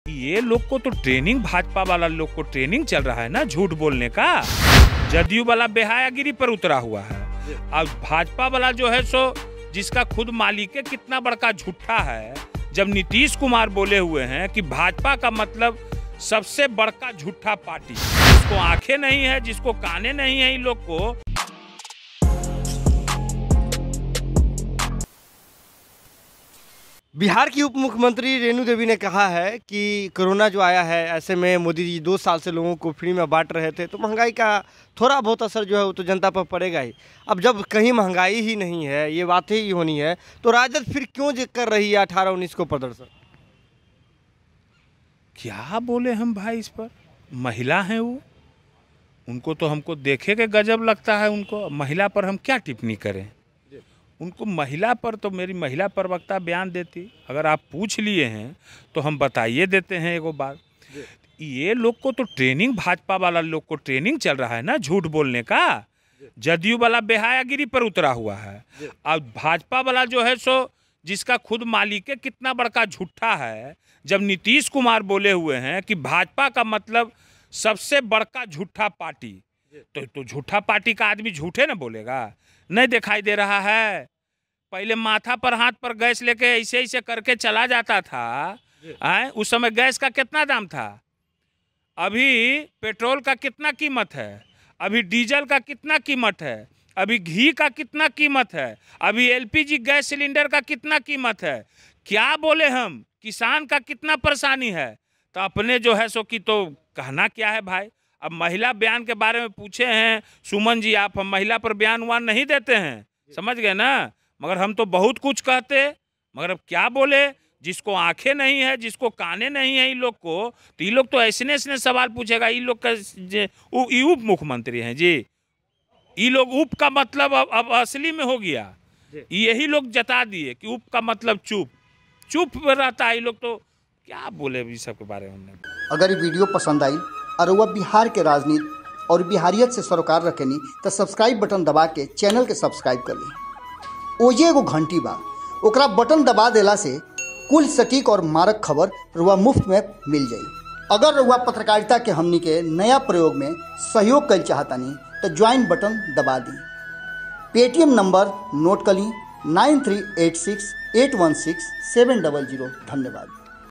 ये लोग को तो ट्रेनिंग, भाजपा वाला लोग को ट्रेनिंग चल रहा है ना झूठ बोलने का। जदयू वाला बेहायागिरी पर उतरा हुआ है। अब भाजपा वाला जो है सो जिसका खुद मालिक है कितना बड़का झूठा है। जब नीतीश कुमार बोले हुए हैं कि भाजपा का मतलब सबसे बड़का झूठा पार्टी, जिसको आंखें नहीं है, जिसको काने नहीं है, इन लोग को। बिहार की उप मुख्यमंत्री रेणु देवी ने कहा है कि कोरोना जो आया है, ऐसे में मोदी जी 2 साल से लोगों को फ्री में बांट रहे थे, तो महंगाई का थोड़ा बहुत असर जो है वो तो जनता पर पड़ेगा ही। अब जब कहीं महंगाई ही नहीं है, ये बातें ही होनी है, तो राजद फिर क्यों कर रही है 18-19 को प्रदर्शन? क्या बोले हम भाई इस पर? महिला हैं वो, उनको तो हमको देखे के गजब लगता है। उनको महिला पर हम क्या टिप्पणी करें? उनको महिला पर तो मेरी महिला प्रवक्ता बयान देती। अगर आप पूछ लिए हैं तो हम बताइए देते हैं एगो बात। ये लोग को तो ट्रेनिंग, भाजपा वाला लोग को ट्रेनिंग चल रहा है ना झूठ बोलने का। जदयू वाला बेहायागिरी पर उतरा हुआ है। अब भाजपा वाला जो है सो जिसका खुद मालिक है कितना बड़का झूठा है। जब नीतीश कुमार बोले हुए हैं कि भाजपा का मतलब सबसे बड़का झूठा पार्टी, तो झूठा पार्टी का आदमी झूठे ना बोलेगा? नहीं दिखाई दे रहा है? पहले माथा पर हाथ पर गैस लेके ऐसे ऐसे करके चला जाता था। उस समय गैस का कितना दाम था? अभी पेट्रोल का कितना कीमत है? अभी डीजल का कितना कीमत है? अभी घी का कितना कीमत है? अभी एलपीजी गैस सिलेंडर का कितना कीमत है? क्या बोले हम? किसान का कितना परेशानी है? तो अपने जो है सो कि तो कहना क्या है भाई? अब महिला बयान के बारे में पूछे हैं सुमन जी आप, हम महिला पर बयान वान नहीं देते हैं, समझ गए ना? मगर हम तो बहुत कुछ कहते, मगर अब क्या बोले? जिसको आंखें नहीं है, जिसको काने नहीं है, इन लोग को तो ये लोग तो ऐसे ऐसे सवाल पूछेगा। इन लोग का उप मुख्यमंत्री हैं जी, ये लोग उप का मतलब अब असली में हो गया। यही लोग जता दिए कि उप का मतलब चुप रहता है। ये लोग तो क्या बोले इस सब के बारे में। अगर ये वीडियो पसंद आई और वह बिहार के राजनीति और बिहारियत से सरोकार रखेनी तो सब्सक्राइब बटन दबा के चैनल के सब्सक्राइब कर ली। ओजे एगो घंटी बा, ओकरा बटन दबा देला से कुल सटीक और मारक खबर रुआ मुफ्त में मिल जाई। अगर रुआ पत्रकारिता के हमनी के नया प्रयोग में सहयोग कर चाहतानी तो ज्वाइन बटन दबा दी। पेटीएम नंबर नोट कर ली 9386816700। धन्यवाद।